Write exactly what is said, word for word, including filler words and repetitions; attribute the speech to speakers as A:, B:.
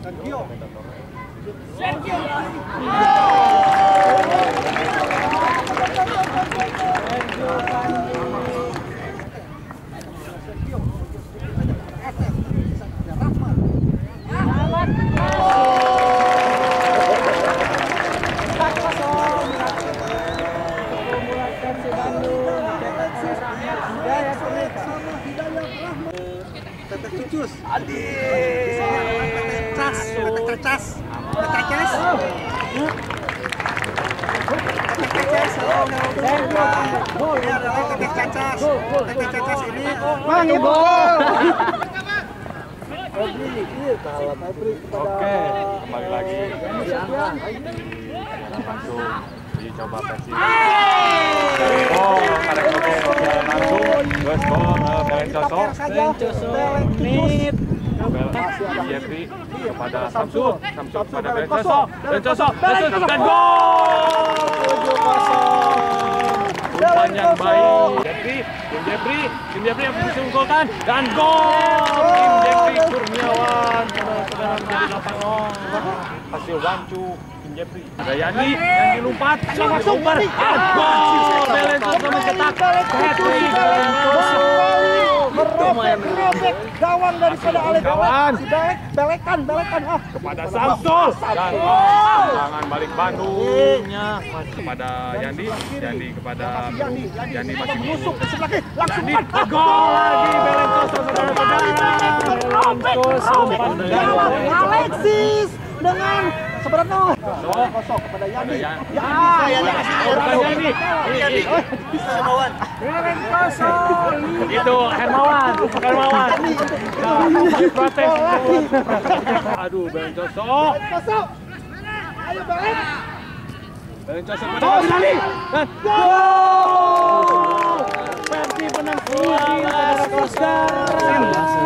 A: Sergio.
B: Sergio.
A: Tetek cucus.
B: Adi.
A: Cas, tetek cacas. Tetek cacas. Tetek cacas. Ini adalah tetek cacas. Tetek cacas ini. Bang, ibu.
C: Oke, kembali lagi. Langsung uji coba versi. Oh, ada oke, langsung gue skor Belencoso.
B: Belencoso. Menit.
C: Jeffrey kepada Samsul, Samsul kepada Belencoso, Belencoso, Belencoso dan gol. tujuh kosong. Umpan yang baik. Jeffrey, tim Jeffrey, tim Jeffrey yang bisa menggolkan dan gol. Tim Jeffrey Kurniawan sudah menjadi delapan nol. Hasil bantu tim Jeffrey. Ada Yani yang dilompat, dilompat, gol. Belencoso mencetak hat-trick.
A: Merobek gawang daripada Ale
C: Kawan.
A: Si Belek, belekan, belekan. Ah,
C: Kepada Samsul dan serangan balik Bandungnya kepada Yandi, Yandi kepada
A: Yandi,
C: Yandi masih
A: menusuk
C: menusuk.
A: ke sebelah kiri. Langsung
C: Yandi gol lagi Belencoso saudara-saudara. Belencoso umpan dari
A: Alexis dengan sebenarnya
C: Kosong.
A: kosong kepada Yandi.
C: Kepada Yan-
A: Ya,
C: Yandi. Oh, bukan Yandi. Ini
A: Hermawan.
C: Belencoso. Itu Hermawan, Hermawan. Diprotes. Aduh, Belencoso.
A: Kosong. Ayo Belek.
C: Belencoso kepada Yandi. Dan gol. Versi penang Saudara-saudara.